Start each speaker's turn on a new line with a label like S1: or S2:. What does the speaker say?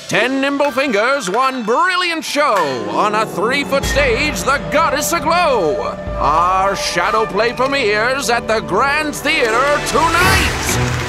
S1: 10 nimble fingers, one brilliant show. On a 3-foot stage, the goddess aglow. Our shadow play premieres at the Grand Theater tonight.